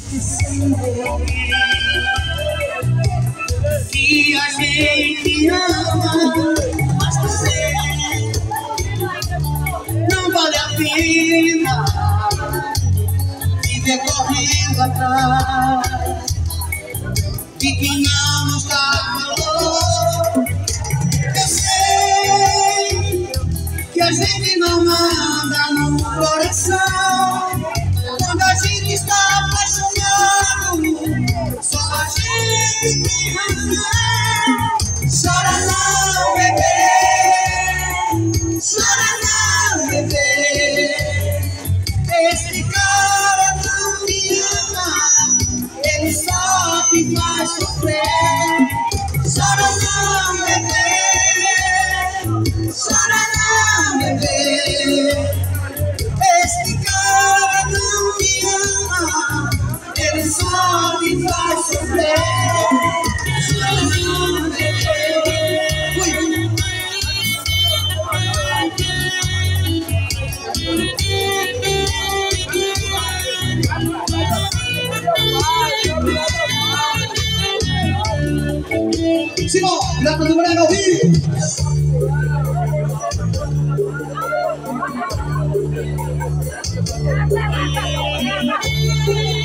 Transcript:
sem ver que a gente ama, mas você não vale a pena viver correndo atrás de quem não nos dá valor. Eu sei que a gente não manda no coração quando a gente está apaixonado. Só a gente tem razão. Chora não, bebê. Chora não, bebê. Esse cara não me ama, ele só te faz sofrer. Chora não, bebê. Chora não, bebê. Esse cara não me ama, ele só te faz sofrer. Chora não, bebê. Simão, Pirata do Brega ao vivo.